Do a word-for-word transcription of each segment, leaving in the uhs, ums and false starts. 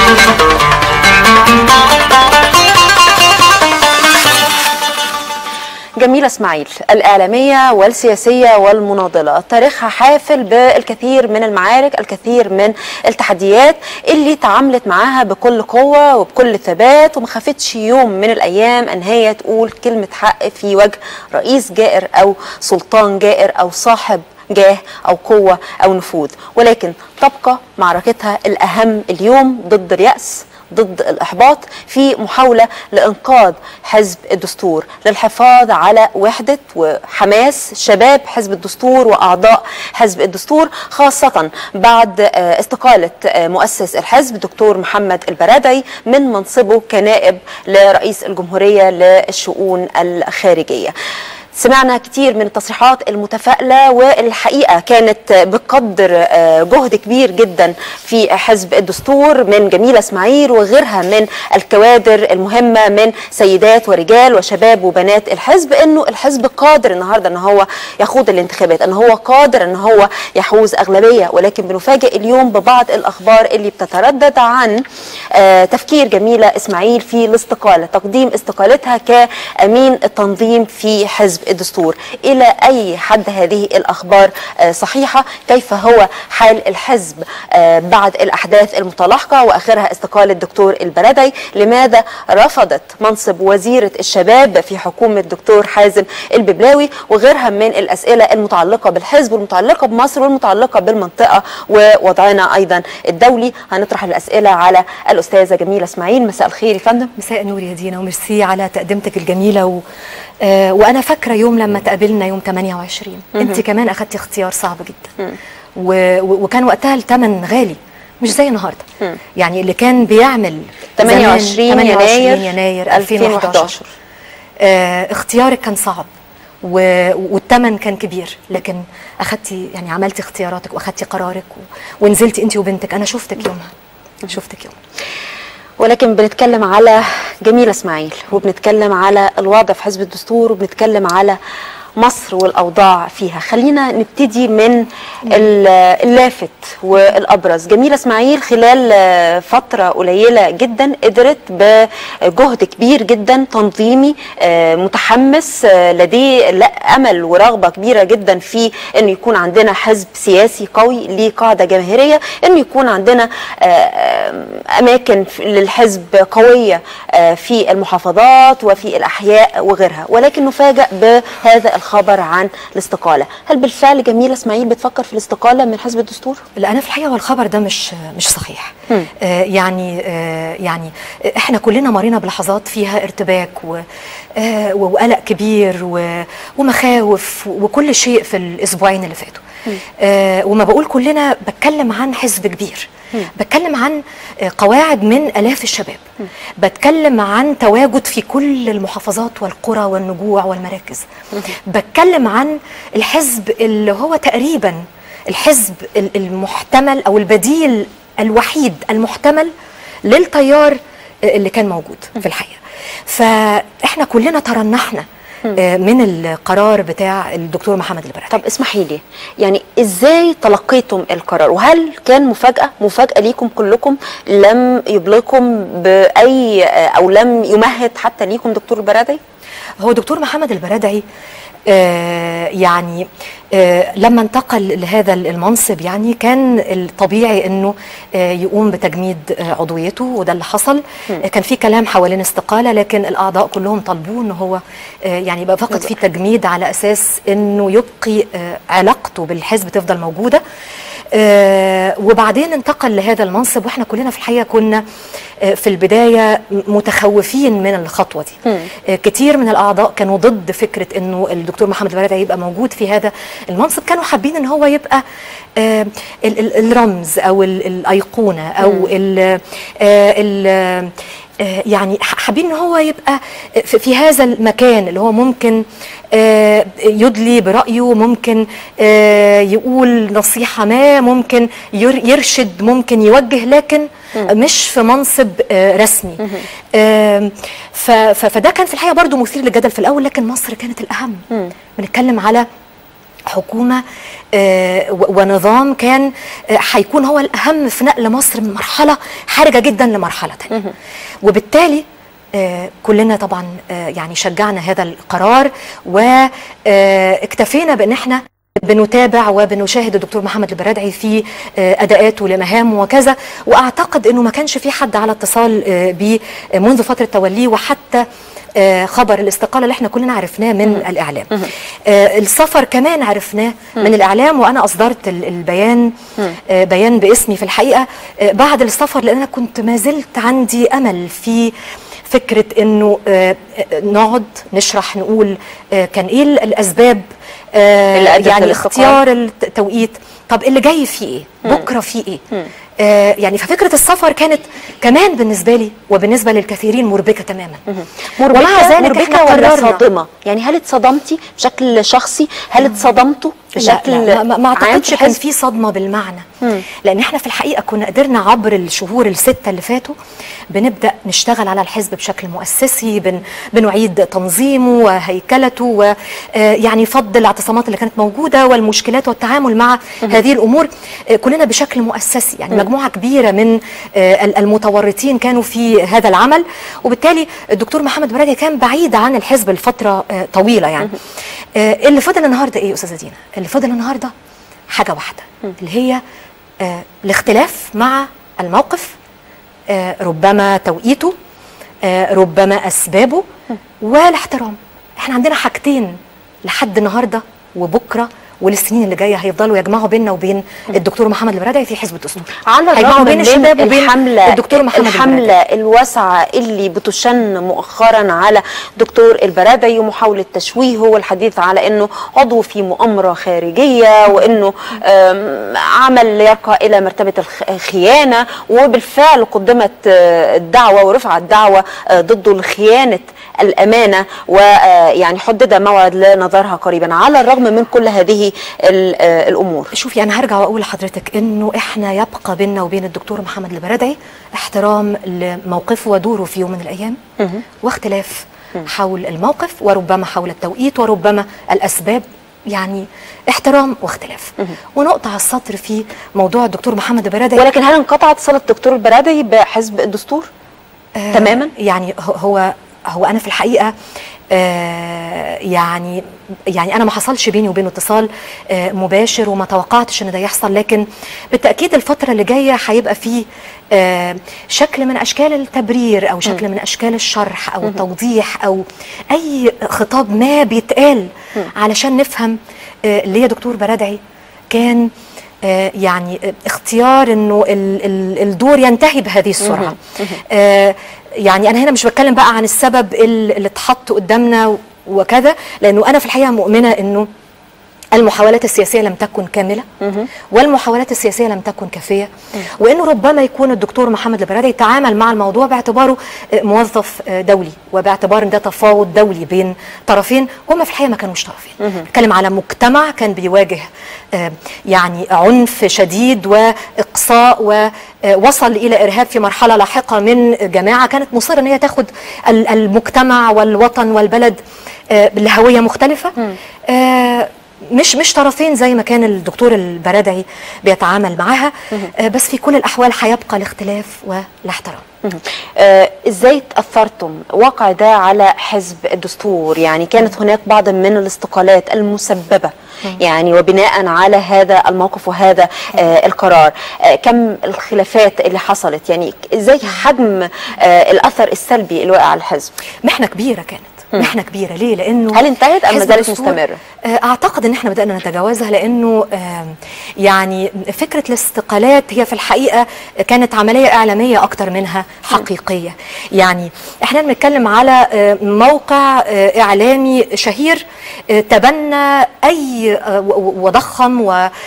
جميلة اسماعيل الإعلامية والسياسية والمناضلة، تاريخها حافل بالكثير من المعارك، الكثير من التحديات اللي تعاملت معاها بكل قوة وبكل ثبات، وما خافتش يوم من الأيام أن هي تقول كلمة حق في وجه رئيس جائر أو سلطان جائر أو صاحب جاه أو قوة أو نفوذ. ولكن تبقى معركتها الأهم اليوم ضد اليأس، ضد الإحباط، في محاولة لإنقاذ حزب الدستور، للحفاظ على وحدة وحماس شباب حزب الدستور وأعضاء حزب الدستور، خاصة بعد استقالة مؤسس الحزب دكتور محمد البرادعي من منصبه كنائب لرئيس الجمهورية للشؤون الخارجية. سمعنا كتير من التصريحات المتفائلة، والحقيقة كانت بقدر جهد كبير جدا في حزب الدستور من جميلة اسماعيل وغيرها من الكوادر المهمة من سيدات ورجال وشباب وبنات الحزب، انه الحزب قادر النهارده ان هو يخوض الانتخابات، ان هو قادر ان هو يحوز اغلبية. ولكن بنفاجئ اليوم ببعض الاخبار اللي بتتردد عن تفكير جميلة اسماعيل في الاستقالة، تقديم استقالتها كأمين التنظيم في حزب الدستور. إلى أي حد هذه الأخبار صحيحة؟ كيف هو حال الحزب بعد الأحداث المتلاحقة وآخرها استقالة الدكتور البرادعي؟ لماذا رفضت منصب وزيرة الشباب في حكومة الدكتور حازم الببلاوي؟ وغيرها من الأسئلة المتعلقة بالحزب والمتعلقة بمصر والمتعلقة بالمنطقة ووضعنا أيضا الدولي. هنطرح الأسئلة على الأستاذة جميلة اسماعيل. مساء الخير يا فندم. مساء النور يا دينا، وميرسي على تقدمتك الجميلة. و... آه وأنا فاكرة يوم لما تقابلنا يوم ثمانية وعشرين أنت كمان أخذتي اختيار صعب جدا، و... وكان وقتها الثمن غالي مش زي النهارده. مم. يعني اللي كان بيعمل ثمانية وعشرين يناير, يناير ألفين وأحد عشر آه اختيارك كان صعب و... والثمن كان كبير، لكن أخذتي يعني عملتي اختياراتك وأخذتي قرارك و... ونزلتي أنت وبنتك. أنا شفتك يومها، شفتك يوم. ولكن بنتكلم على جميلة اسماعيل، وبنتكلم على الوضع في حزب الدستور، وبنتكلم على مصر والأوضاع فيها. خلينا نبتدي من اللافت والأبرز. جميلة اسماعيل خلال فترة قليلة جدا قدرت بجهد كبير جدا تنظيمي متحمس، لديه أمل ورغبة كبيرة جدا في أن يكون عندنا حزب سياسي قوي ليه قاعدة جماهيرية، أن يكون عندنا أماكن للحزب قوية في المحافظات وفي الأحياء وغيرها. ولكن نفاجأ بهذا الخبر عن الاستقالة. هل بالفعل جميلة اسماعيل بتفكر في الاستقالة من حزب الدستور؟ لا، أنا في الحقيقة والخبر ده مش مش صحيح. آه يعني آه يعني احنا كلنا مرينا بلحظات فيها ارتباك و آه وقلق كبير و ومخاوف وكل شيء في الأسبوعين اللي فاتوا. آه وما بقول كلنا بتكلم عن حزب كبير، بتكلم عن قواعد من آلاف الشباب، بتكلم عن تواجد في كل المحافظات والقرى والنجوع والمراكز، بتكلم عن الحزب اللي هو تقريبا الحزب المحتمل أو البديل الوحيد المحتمل للتيار اللي كان موجود في الحقيقة. فإحنا كلنا ترنحنا من القرار بتاع الدكتور محمد البرادعي. طب اسمحي لي، يعني ازاي تلقيتم القرار؟ وهل كان مفاجأة مفاجأة ليكم كلكم، لم يبلغكم بأي أو لم يمهد حتى ليكم دكتور البرادعي؟ هو دكتور محمد البرادعي آه يعني آه لما انتقل لهذا المنصب يعني كان الطبيعي انه آه يقوم بتجميد آه عضويته، وده اللي حصل. آه كان في كلام حوالين استقالة، لكن الاعضاء كلهم طلبوه ان هو آه يعني يبقى فقط في تجميد على اساس انه يبقي آه علاقته بالحزب تفضل موجودة. آه وبعدين انتقل لهذا المنصب، واحنا كلنا في الحقيقة كنا آه في البداية متخوفين من الخطوة دي. آه كتير من الأعضاء كانوا ضد فكرة انه الدكتور محمد البرادعي يبقى موجود في هذا المنصب، كانوا حابين ان هو يبقى آه ال ال الرمز او ال الأيقونة او ال آه ال آه يعني حابين ان هو يبقى في, في هذا المكان اللي هو ممكن آه يدلي برأيه، ممكن آه يقول نصيحة ما، ممكن يرشد، ممكن يوجه، لكن مش في منصب آه رسمي. آه فده كان في الحقيقة برضو مثير للجدل في الأول، لكن مصر كانت الأهم. بنتكلم على حكومة آه ونظام كان آه هيكون هو الأهم في نقل مصر من مرحلة حرجة جدا لمرحلة تانية. وبالتالي آه كلنا طبعا آه يعني شجعنا هذا القرار، واكتفينا بأن احنا بنتابع وبنشاهد الدكتور محمد البرادعي في آه أداءاته لمهامه وكذا. وأعتقد أنه ما كانش في حد على اتصال آه بيه منذ فترة توليه، وحتى آه خبر الاستقالة اللي احنا كلنا عرفناه من مم. الإعلام. آه السفر كمان عرفناه مم. من الإعلام، وأنا أصدرت البيان آه بيان باسمي في الحقيقة آه بعد السفر، لأن أنا كنت ما زلت عندي أمل في فكرة أنه آه نقعد نشرح نقول آه كان إيه الأسباب آه يعني اختيار التوقيت، طب اللي جاي فيه إيه، بكرة فيه إيه. آه يعني ففكرة السفر كانت كمان بالنسبة لي وبالنسبة للكثيرين مربكة تماما. مربكة ومع ذلك مربكة ولا صادمة؟ يعني هل اتصدمتي بشكل شخصي؟ هل اتصدمتوا بشكل لا لا ما, ما اعتقدش كان في صدمة بالمعنى. مم. لان احنا في الحقيقة كنا قدرنا عبر الشهور الستة اللي فاتوا بنبدأ نشتغل على الحزب بشكل مؤسسي، بن بنعيد تنظيمه وهيكلته، ويعني فض الاعتصامات اللي كانت موجودة والمشكلات والتعامل مع مم. هذه الامور آه كلنا بشكل مؤسسي. يعني مم. مجموعة كبيرة من المتورطين كانوا في هذا العمل، وبالتالي الدكتور محمد البرادعي كان بعيد عن الحزب لفترة طويلة. يعني اللي فضل النهاردة ايه يا أستاذة دينا؟ اللي فضل النهاردة حاجة واحدة، اللي هي الاختلاف مع الموقف، ربما توقيته، ربما أسبابه، والاحترام. احنا عندنا حاجتين لحد النهاردة وبكرة والسنين اللي جايه هيفضلوا يجمعوا بيننا وبين الدكتور محمد البرادعي في حزب الدستور، على الرغم بين الشباب وبين الحمله الدكتور محمد الحمله البرادعي. الواسعه اللي بتشن مؤخرا على دكتور البرادعي ومحاوله تشويهه والحديث على انه عضو في مؤامره خارجيه، وانه عمل يرقى الى مرتبه الخيانه، وبالفعل قدمت الدعوه ورفعت دعوه ضده لخيانه الامانه، ويعني حدد موعد لنظرها قريبا. على الرغم من كل هذه الامور، شوفي انا هرجع واقول لحضرتك انه احنا يبقى بيننا وبين الدكتور محمد البرادعي احترام لموقفه ودوره في يوم من الايام، واختلاف حول الموقف، وربما حول التوقيت، وربما الاسباب. يعني احترام واختلاف. ونقطع السطر في موضوع الدكتور محمد البرادعي. ولكن هل انقطعت صله الدكتور البرادعي بحزب الدستور آه تماما؟ يعني هو هو انا في الحقيقه آه يعني يعني انا ما حصلش بيني وبينه اتصال آه مباشر، وما توقعتش ان ده يحصل، لكن بالتاكيد الفتره اللي جايه هيبقى فيه آه شكل من اشكال التبرير، او شكل م. من اشكال الشرح او م. التوضيح، او اي خطاب ما بيتقال م. علشان نفهم آه ليه دكتور برادعي كان آه يعني اختيار انه ال ال الدور ينتهي بهذه السرعه. آه يعني انا هنا مش بتكلم بقى عن السبب اللي اتحط قدامنا وكذا، لانه انا في الحقيقه مؤمنه انه المحاولات السياسيه لم تكن كامله، والمحاولات السياسيه لم تكن كافيه، وانه ربما يكون الدكتور محمد البرادعي تعامل مع الموضوع باعتباره موظف دولي، وباعتبار ان ده تفاوض دولي بين طرفين هما في الحقيقه ما كانوش طرفين. بتكلم على مجتمع كان بيواجه يعني عنف شديد واقصاء، ووصل الى ارهاب في مرحله لاحقه من جماعه كانت مصره ان هي تاخد المجتمع والوطن والبلد لهويه مختلفه. مش مش طرفين زي ما كان الدكتور البرادعي بيتعامل معاها. آه بس في كل الاحوال هيبقى الاختلاف والاحترام. آه ازاي تاثرتم واقع ده على حزب الدستور؟ يعني كانت هناك بعض من الاستقالات المسببه يعني وبناء على هذا الموقف وهذا آه القرار. آه كم الخلافات اللي حصلت؟ يعني ازاي حجم آه الاثر السلبي اللي وقع على الحزب؟ محنه كبيره كانت، محنه كبيره. ليه؟ لانه هل انتهت ام ما زالت مستمره؟ اعتقد ان احنا بدانا نتجاوزها، لانه يعني فكره الاستقالات هي في الحقيقه كانت عمليه اعلاميه اكتر منها حقيقيه. يعني احنا بنتكلم على موقع اعلامي شهير تبنى اي وضخم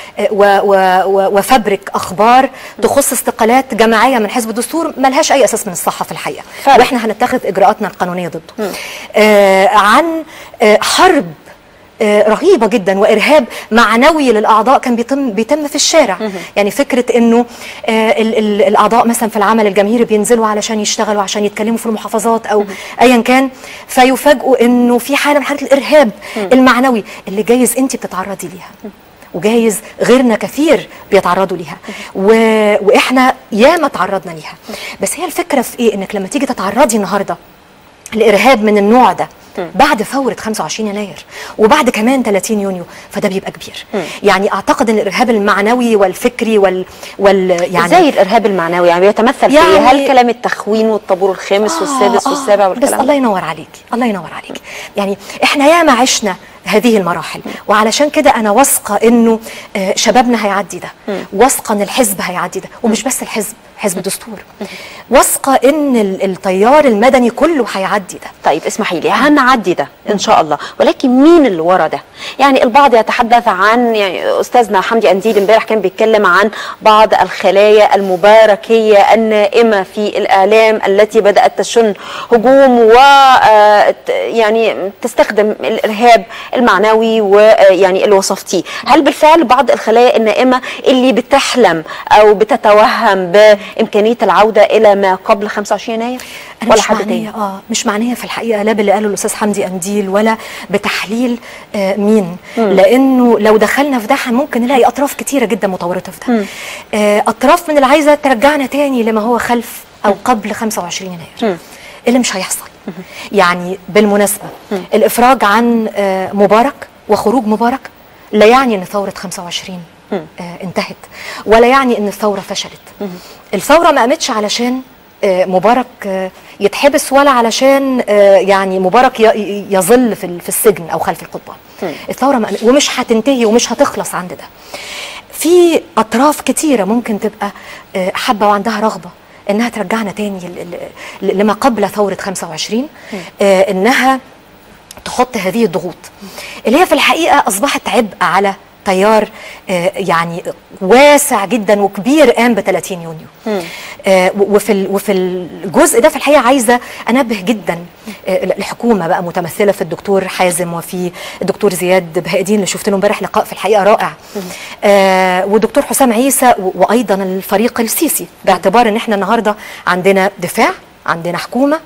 وفبرك اخبار تخص استقالات جماعيه من حزب الدستور ملهاش اي اساس من الصحه في الحقيقه، واحنا هنتخذ اجراءاتنا القانونيه ضده. آه عن آه حرب آه رهيبه جدا، وارهاب معنوي للاعضاء كان بيتم بيتم في الشارع. يعني فكره انه آه ال ال الاعضاء مثلا في العمل الجماهيري بينزلوا علشان يشتغلوا، عشان يتكلموا في المحافظات او ايا كان، فيفاجئوا انه في حاله من حالات الارهاب المعنوي اللي جايز انت بتتعرضي ليها، وجايز غيرنا كثير بيتعرضوا ليها، و... واحنا ياما تعرضنا ليها. بس هي الفكره في ايه؟ انك لما تيجي تتعرضي النهارده لارهاب من النوع ده بعد ثورة خمسة وعشرين يناير وبعد كمان ثلاثين يونيو، فده بيبقى كبير. م. يعني اعتقد ان الارهاب المعنوي والفكري وال, وال... يعني زي الارهاب المعنوي يعني بيتمثل يعني في هل كلام التخوين والطابور الخامس آه والسادس آه والسابع والكلام بس الله ينور عليكي، الله ينور عليكي. يعني احنا ياما عشنا هذه المراحل، وعلشان كده انا واثقه انه شبابنا هيعدي ده، واثقه ان الحزب هيعدي ده، ومش بس الحزب، حزب دستور، واثقه ان التيار المدني كله هيعدي ده. طيب اسمحي لي، هنعدي ده ان شاء الله، ولكن مين اللي ورا ده؟ يعني البعض يتحدث عن، يعني استاذنا حمدي قنديل امبارح كان بيتكلم عن بعض الخلايا المباركيه النائمه في الاعلام التي بدات تشن هجوم و يعني تستخدم الارهاب المعنوي ويعني اللي وصفتيه. هل بالفعل بعض الخلايا النائمه اللي بتحلم او بتتوهم بامكانيه العوده الى ما قبل خمسة وعشرين يناير؟ أنا ولا مش معنيه اه مش معنيه في الحقيقه لا باللي قاله الاستاذ حمدي قنديل ولا بتحليل آه مين، مم. لانه لو دخلنا في ده ممكن نلاقي اطراف كتيره جدا متورطه في ده. آه اطراف من اللي عايزه ترجعنا تاني لما هو خلف او مم. قبل خمسة وعشرين يناير، مم. اللي مش هيحصل. مم. يعني بالمناسبه مم. الافراج عن آه مبارك وخروج مبارك لا يعني ان ثوره خمسة وعشرين آه انتهت، ولا يعني ان الثوره فشلت. مم. الثوره ما قامتش علشان مبارك يتحبس، ولا علشان يعني مبارك يظل في في السجن او خلف القضبان. الثوره ومش هتنتهي ومش هتخلص عند ده. في اطراف كتيره ممكن تبقى حابه وعندها رغبه انها ترجعنا تاني لما قبل ثوره خمسة وعشرين، انها تحط هذه الضغوط اللي هي في الحقيقه اصبحت عبء على تيار آه يعني واسع جدا وكبير قام ب ثلاثين يونيو. آه وفي وفي الجزء ده في الحقيقه عايزه انبه جدا آه الحكومه بقى متمثله في الدكتور حازم وفي الدكتور زياد بهاء الدين اللي شفت له امبارح لقاء في الحقيقه رائع، آه والدكتور حسام عيسى وايضا الفريق السيسي، باعتبار ان احنا النهارده عندنا دفاع، عندنا حكومه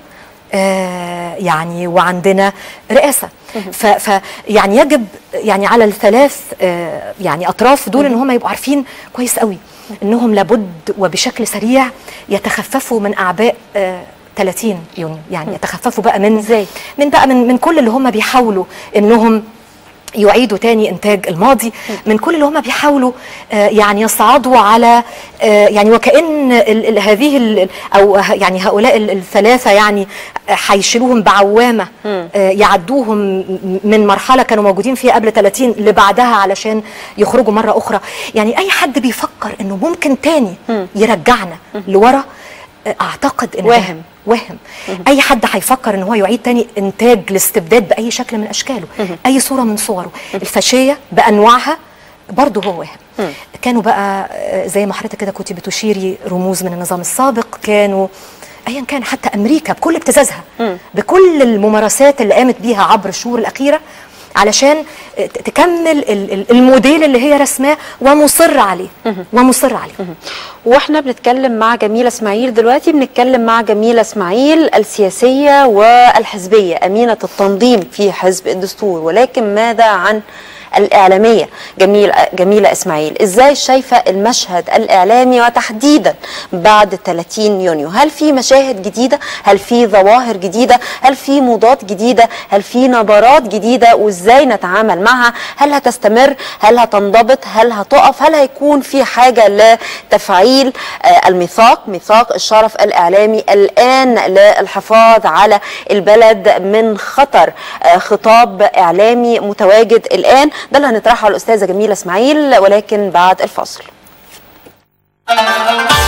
آه يعني وعندنا رئاسه. ف, ف يعني يجب يعني على الثلاث آه يعني اطراف دول ان هم يبقوا عارفين كويس قوي انهم لابد وبشكل سريع يتخففوا من اعباء آه ثلاثين يونيو، يعني يتخففوا بقى من زي من بقى من من كل اللي هم بيحاولوا انهم يعيدوا تاني انتاج الماضي، من كل اللي هم بيحاولوا آه يعني يصعدوا على آه يعني وكأن ال ال هذه ال او يعني هؤلاء ال الثلاثه يعني هيشيلوهم بعوامه آه يعدوهم من مرحله كانوا موجودين فيها قبل ثلاثين اللي بعدها علشان يخرجوا مره اخرى. يعني اي حد بيفكر انه ممكن تاني يرجعنا لورا اعتقد ان واهم واهم. اي حد هيفكر ان هو يعيد تاني انتاج الاستبداد باي شكل من اشكاله، اي صوره من صوره، الفاشيه بانواعها، برضه هو واهم. كانوا بقى زي ما حضرتك كده كنت بتشيري رموز من النظام السابق، كانوا ايا كان حتى امريكا بكل ابتزازها بكل الممارسات اللي قامت بيها عبر الشهور الاخيره علشان تكمل الموديل اللي هي رسماه ومصر عليه ومصر عليه. واحنا بنتكلم مع جميلة اسماعيل دلوقتي، بنتكلم مع جميلة اسماعيل السياسية والحزبية، أمينة التنظيم في حزب الدستور، ولكن ماذا عن الإعلامية جميلة جميلة اسماعيل؟ ازاي شايفة المشهد الإعلامي وتحديدا بعد ثلاثين يونيو؟ هل في مشاهد جديدة؟ هل في ظواهر جديدة؟ هل في موضات جديدة؟ هل في نبرات جديدة؟ وازاي نتعامل معها؟ هل هتستمر؟ هل هتنضبط؟ هل هتقف؟ هل هيكون في حاجة لتفعيل الميثاق، ميثاق الشرف الإعلامي الآن للحفاظ على البلد من خطر خطاب إعلامي متواجد الآن؟ ده اللي هنطرحه على الأستاذة جميلة اسماعيل، ولكن بعد الفاصل.